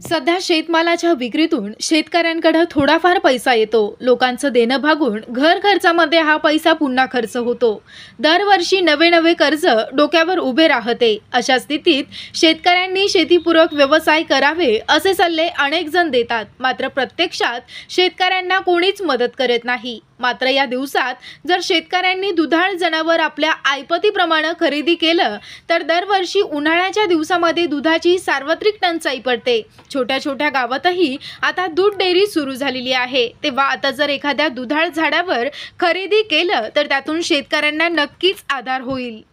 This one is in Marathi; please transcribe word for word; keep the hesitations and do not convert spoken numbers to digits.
सध्या शेतमालाच्या विक्रीतून शेतकऱ्यांकडे थोडाफार पैसा येतो। लोकांचं देणं भागून घर खर्चामध्ये हा पैसा पुन्हा खर्च होतो। दरवर्षी नवे नवे कर्ज डोक्यावर उभे राहते। अशा स्थितीत शेतकऱ्यांनी शेतीपूरक व्यवसाय करावे असे सल्ले अनेक जण देतात, मात्र प्रत्यक्षात शेतकऱ्यांना कोणीच मदत करत नाही। मात्र या दिवसात जर शेतकऱ्यांनी दुधाळ जनावर आपल्या ऐपतीप्रमाणे खरेदी केलं तर दरवर्षी उन्हाळ्याच्या दिवसामध्ये दुधाची सार्वत्रिक टंचाई पडते। छोट्या छोट्या गावातही आता दूध डेअरी सुरू झालेली आहे। तेव्हा आता जर एखाद्या दुधाळ झाडावर खरेदी केलं तर त्यातून शेतकऱ्यांना नक्कीच आधार होईल।